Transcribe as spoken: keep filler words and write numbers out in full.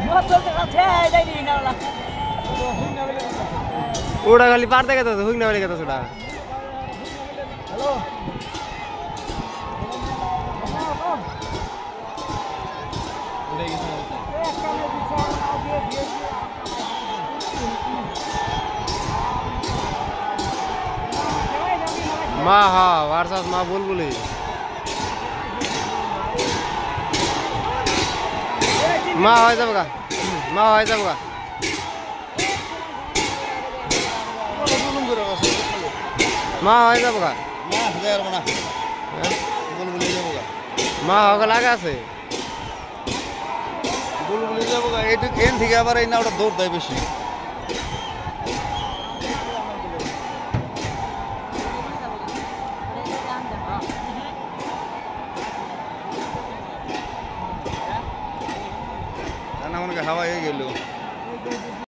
उड़ा खाली पार देखा तो हुई ना वाले का तो सुना हेलो माँ हाँ वारसास माँ बुलबुली माँ है सब का माँ है सब का माँ है सब का माँ होगा लगा से बुलबुली जाबगा एटु एन থেকে আবার এই নাওটা দৌড় দেয় বেশি না মনে হাওয়া হয়ে গেল